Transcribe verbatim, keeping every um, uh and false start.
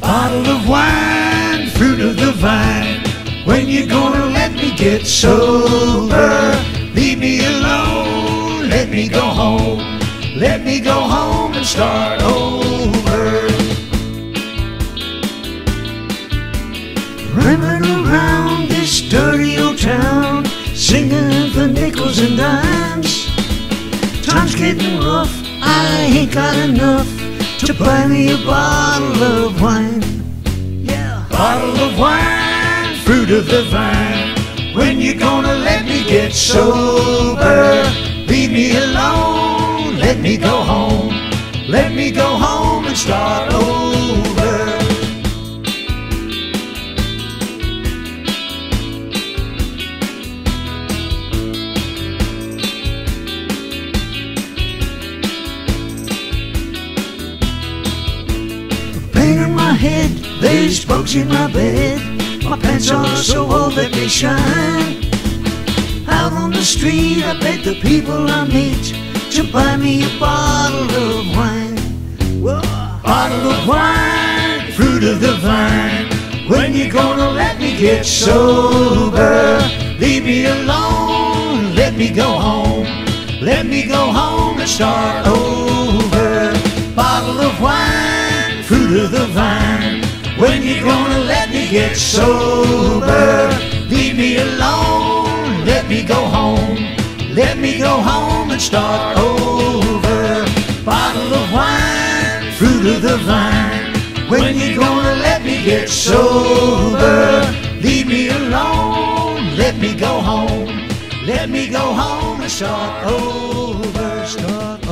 Bottle of wine, fruit of the vine. When you gonna let me get sober? Leave me alone, let me go home. Let me go home and start over. Running around this dirty old town, singing for nickels and dimes. Time's getting rough, I ain't got enough to buy me a bottle of wine. Yeah, bottle of wine, fruit of the vine. When you gonna let me get sober? Leave me alone, let me go home. Let me go home and start over. Pain in my head, there's bugs in my bed. My pants are so old that they shine. Out on the street I beg the people I meet to buy me a bottle of wine. Whoa. Bottle of wine, fruit of the vine. When you gonna let me get sober? Leave me alone, let me go home. Let me go home and start over. Bottle of wine, fruit of the vine. When you gonna let me get sober? Leave me alone, let me go home. Let me go home and start over. Bottle of wine, fruit of the vine. When you gonna let me get sober? Leave me alone, let me go home. Let me go home and start over. Start